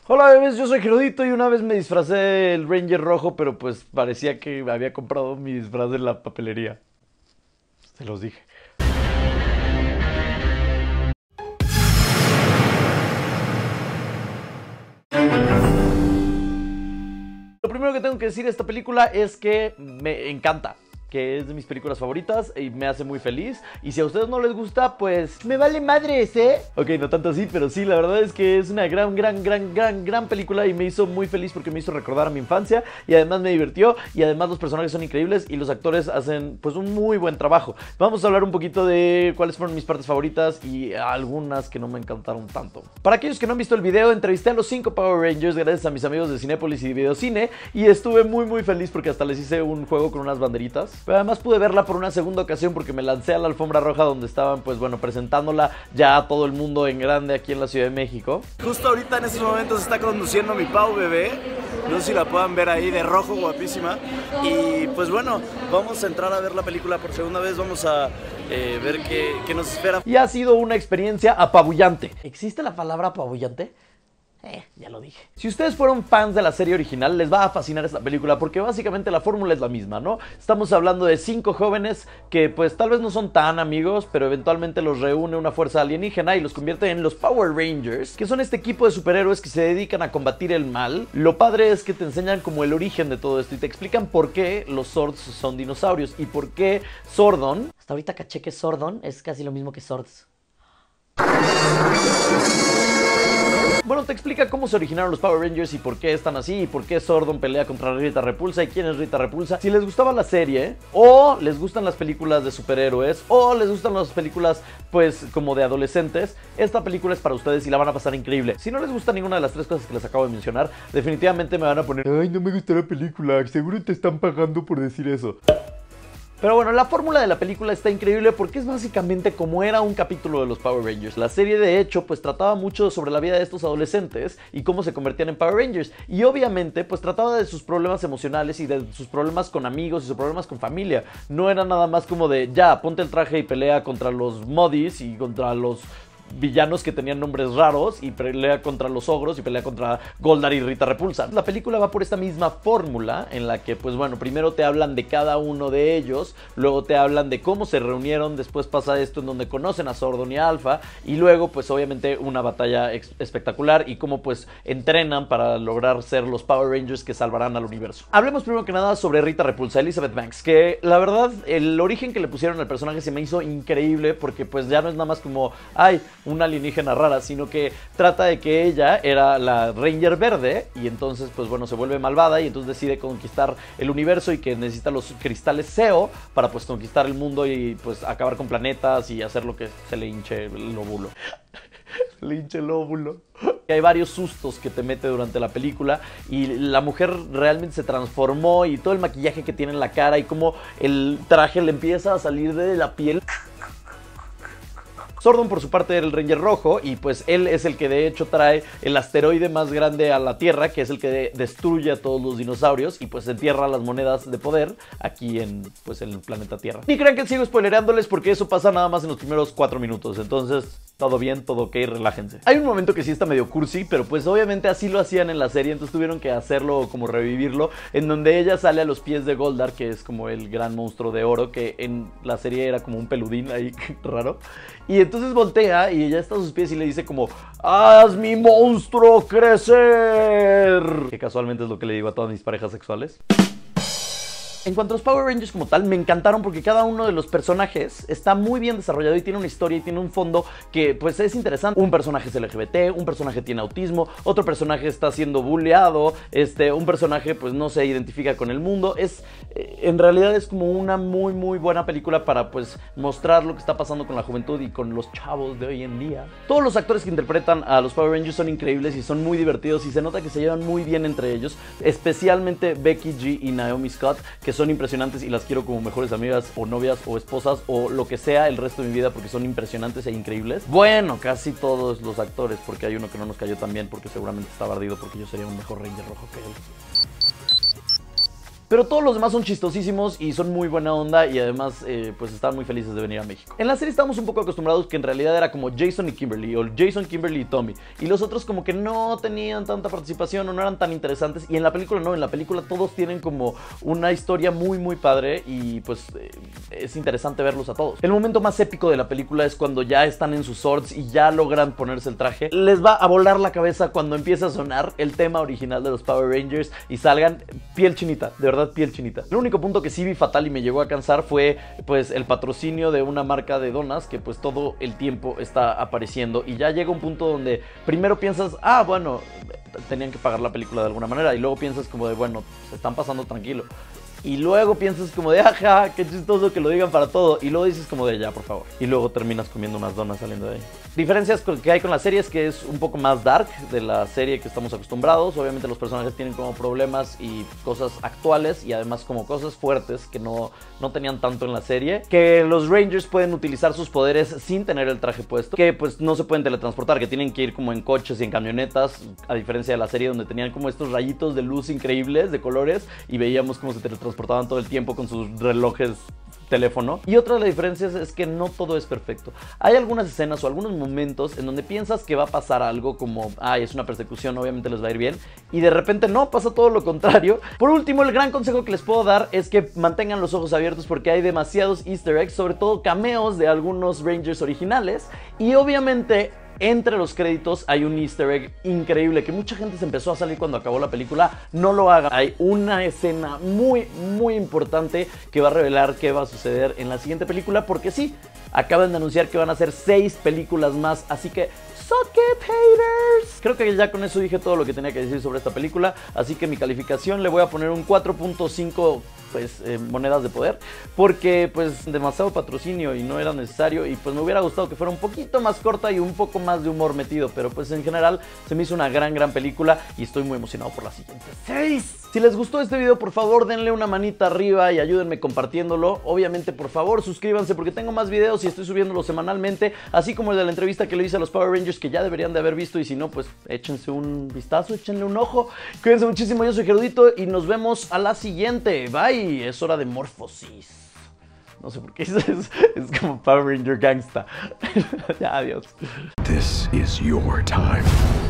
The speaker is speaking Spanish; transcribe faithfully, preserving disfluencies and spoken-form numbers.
Hola bebés, yo soy Gerudito y una vez me disfracé del Ranger rojo, pero pues parecía que había comprado mi disfraz en la papelería. Se los dije. Lo primero que tengo que decir de esta película es que me encanta, que es de mis películas favoritas y me hace muy feliz. Y si a ustedes no les gusta, pues me vale madres, ¿eh? Ok, no tanto así, pero sí, la verdad es que es una gran, gran, gran, gran, gran película y me hizo muy feliz porque me hizo recordar a mi infancia y además me divirtió y además los personajes son increíbles y los actores hacen pues un muy buen trabajo. Vamos a hablar un poquito de cuáles fueron mis partes favoritas y algunas que no me encantaron tanto. Para aquellos que no han visto el video, entrevisté a los cinco Power Rangers gracias a mis amigos de Cinépolis y Videocine y estuve muy muy feliz porque hasta les hice un juego con unas banderitas. Pero además pude verla por una segunda ocasión porque me lancé a la alfombra roja donde estaban, pues bueno, presentándola ya a todo el mundo en grande aquí en la Ciudad de México. Justo ahorita en estos momentos está conduciendo mi Pau bebé. No sé si la puedan ver ahí de rojo, guapísima. Y pues bueno, vamos a entrar a ver la película por segunda vez. Vamos a eh, ver qué, qué nos espera. Y ha sido una experiencia apabullante. ¿Existe la palabra apabullante? Eh, ya lo dije. Si ustedes fueron fans de la serie original, les va a fascinar esta película porque básicamente la fórmula es la misma, ¿no? Estamos hablando de cinco jóvenes que pues tal vez no son tan amigos, pero eventualmente los reúne una fuerza alienígena y los convierte en los Power Rangers, que son este equipo de superhéroes que se dedican a combatir el mal. Lo padre es que te enseñan como el origen de todo esto y te explican por qué los Zords son dinosaurios y por qué Zordon... Hasta ahorita caché que Zordon es casi lo mismo que Zords. Bueno, te explica cómo se originaron los Power Rangers y por qué están así y por qué Zordon pelea contra Rita Repulsa y quién es Rita Repulsa. Si les gustaba la serie o les gustan las películas de superhéroes o les gustan las películas pues como de adolescentes, esta película es para ustedes y la van a pasar increíble. Si no les gusta ninguna de las tres cosas que les acabo de mencionar, definitivamente me van a poner ay, no me gustó la película, seguro te están pagando por decir eso. Pero bueno, la fórmula de la película está increíble porque es básicamente como era un capítulo de los Power Rangers. La serie de hecho pues trataba mucho sobre la vida de estos adolescentes y cómo se convertían en Power Rangers. Y obviamente pues trataba de sus problemas emocionales y de sus problemas con amigos y sus problemas con familia. No era nada más como de ya, ponte el traje y pelea contra los Modis y contra los villanos que tenían nombres raros y pelea contra los ogros y pelea contra Goldar y Rita Repulsa. La película va por esta misma fórmula en la que pues bueno, primero te hablan de cada uno de ellos, luego te hablan de cómo se reunieron, después pasa esto en donde conocen a Zordon y a Alpha y luego pues obviamente una batalla espectacular y cómo pues entrenan para lograr ser los Power Rangers que salvarán al universo. Hablemos primero que nada sobre Rita Repulsa, Elizabeth Banks, que la verdad el origen que le pusieron al personaje se me hizo increíble porque pues ya no es nada más como ay, una alienígena rara, sino que trata de que ella era la Ranger verde y entonces pues bueno se vuelve malvada y entonces decide conquistar el universo y que necesita los cristales S E O para pues conquistar el mundo y pues acabar con planetas y hacer lo que se le hinche el óvulo. Le hinche el óvulo. Hay varios sustos que te mete durante la película y la mujer realmente se transformó y todo el maquillaje que tiene en la cara y cómo el traje le empieza a salir de la piel. Zordon por su parte era el Ranger rojo y pues él es el que de hecho trae el asteroide más grande a la Tierra, que es el que de destruye a todos los dinosaurios y pues entierra las monedas de poder aquí en pues en el planeta Tierra. Ni crean que sigo spoilereándoles porque eso pasa nada más en los primeros cuatro minutos, entonces todo bien, todo ok, relájense. Hay un momento que sí está medio cursi, pero pues obviamente así lo hacían en la serie, entonces tuvieron que hacerlo como revivirlo, en donde ella sale a los pies de Goldar, que es como el gran monstruo de oro, que en la serie era como un peludín ahí raro, y entonces voltea y ella está a sus pies y le dice como ¡haz mi monstruo crecer! Que casualmente es lo que le digo a todas mis parejas sexuales. En cuanto a los Power Rangers como tal, me encantaron porque cada uno de los personajes está muy bien desarrollado y tiene una historia y tiene un fondo que pues es interesante. Un personaje es L G B T, un personaje tiene autismo, otro personaje está siendo bulleado, este, un personaje pues no se identifica con el mundo. Es, eh, en realidad es como una muy muy buena película para pues mostrar lo que está pasando con la juventud y con los chavos de hoy en día. Todos los actores que interpretan a los Power Rangers son increíbles y son muy divertidos y se nota que se llevan muy bien entre ellos, especialmente Becky G y Naomi Scott, que son impresionantes y las quiero como mejores amigas o novias o esposas o lo que sea el resto de mi vida porque son impresionantes e increíbles. Bueno, casi todos los actores, porque hay uno que no nos cayó tan bien porque seguramente estaba ardido porque yo sería un mejor Ranger rojo que él. pero todos los demás son chistosísimos y son muy buena onda y además eh, pues están muy felices de venir a México. En la serie estamos un poco acostumbrados que en realidad era como Jason y Kimberly o Jason, Kimberly y Tommy, y los otros como que no tenían tanta participación o no eran tan interesantes, y en la película no, en la película todos tienen como una historia muy muy padre y pues eh, es interesante verlos a todos. El momento más épico de la película es cuando ya están en sus swords y ya logran ponerse el traje. Les va a volar la cabeza cuando empieza a sonar el tema original de los Power Rangers y salgan piel chinita, de verdad piel chinita. El único punto que sí vi fatal y me llegó a cansar fue pues el patrocinio de una marca de donas que pues todo el tiempo está apareciendo y ya llega un punto donde primero piensas, ah bueno, tenían que pagar la película de alguna manera, y luego piensas como de bueno, se están pasando tranquilo. Y luego piensas como de, ajá, qué chistoso que lo digan para todo. Y luego dices como de, ya, por favor. Y luego terminas comiendo unas donas saliendo de ahí. Diferencias que hay con la serie es que es un poco más dark de la serie que estamos acostumbrados. Obviamente los personajes tienen como problemas y cosas actuales y además como cosas fuertes que no, no tenían tanto en la serie. Que los Rangers pueden utilizar sus poderes sin tener el traje puesto. Que pues no se pueden teletransportar, que tienen que ir como en coches y en camionetas. A diferencia de la serie donde tenían como estos rayitos de luz increíbles, de colores. Y veíamos cómo se teletransportaban portaban todo el tiempo con sus relojes teléfono. Y otra de las diferencias es que no todo es perfecto. Hay algunas escenas o algunos momentos en donde piensas que va a pasar algo como, ay, es una persecución, obviamente les va a ir bien, y de repente no, pasa todo lo contrario. Por último, el gran consejo que les puedo dar es que mantengan los ojos abiertos porque hay demasiados easter eggs, sobre todo cameos de algunos Rangers originales, y obviamente entre los créditos hay un easter egg increíble que mucha gente se empezó a salir cuando acabó la película. No lo hagan. Hay una escena muy muy importante que va a revelar qué va a suceder en la siguiente película, porque sí, acaban de anunciar que van a hacer seis películas más, así que suck it, haters. Creo que ya con eso dije todo lo que tenía que decir sobre esta película, así que mi calificación le voy a poner un cuatro punto cinco pues eh, monedas de poder, porque pues demasiado patrocinio y no era necesario, y pues me hubiera gustado que fuera un poquito más corta y un poco más de humor metido, pero pues en general se me hizo una gran gran película y estoy muy emocionado por las siguientes seis. Si les gustó este video, por favor denle una manita arriba y ayúdenme compartiéndolo. Obviamente por favor suscríbanse porque tengo más videos y estoy subiéndolos semanalmente, así como el de la entrevista que le hice a los Power Rangers, que ya deberían de haber visto, y si no pues échense un vistazo, échenle un ojo. Cuídense muchísimo, yo soy Gerudito y nos vemos a la siguiente. Bye. Es hora de morfosis. No sé por qué, es, es como Power Ranger Gangsta. Ya, adiós. This is your time.